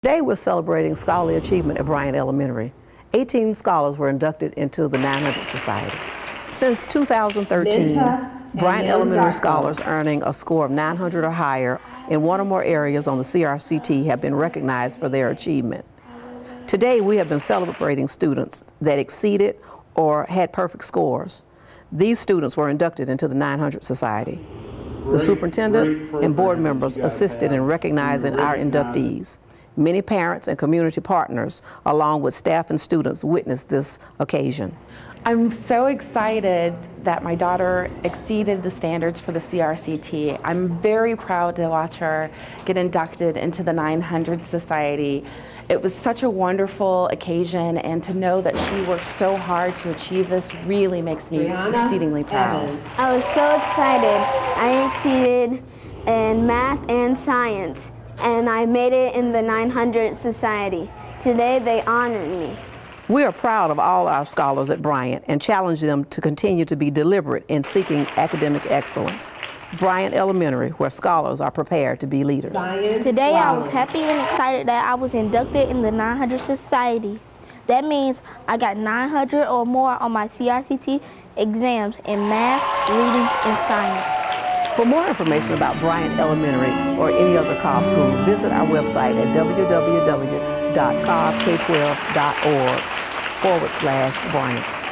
Today we're celebrating scholarly achievement at Bryant Elementary. 18 scholars were inducted into the 900 Society. Since 2013, Bryant Elementary scholars earning a score of 900 or higher in one or more areas on the CRCT have been recognized for their achievement. Today we have been celebrating students that exceeded or had perfect scores. These students were inducted into the 900 Society. The superintendent and board members assisted in recognizing our inductees. Many parents and community partners, along with staff and students, witnessed this occasion. I'm so excited that my daughter exceeded the standards for the CRCT. I'm very proud to watch her get inducted into the 900 Society. It was such a wonderful occasion, and to know that she worked so hard to achieve this really makes me exceedingly proud. I was so excited. I exceeded in math and science, and I made it in the 900 Society. Today they honored me. We are proud of all our scholars at Bryant and challenge them to continue to be deliberate in seeking academic excellence. Bryant Elementary, where scholars are prepared to be leaders. Today I was happy and excited that I was inducted in the 900 Society. That means I got 900 or more on my CRCT exams in math, reading, and science. For more information about Bryant Elementary or any other Cobb school, visit our website at www.cobbk12.org/Bryant.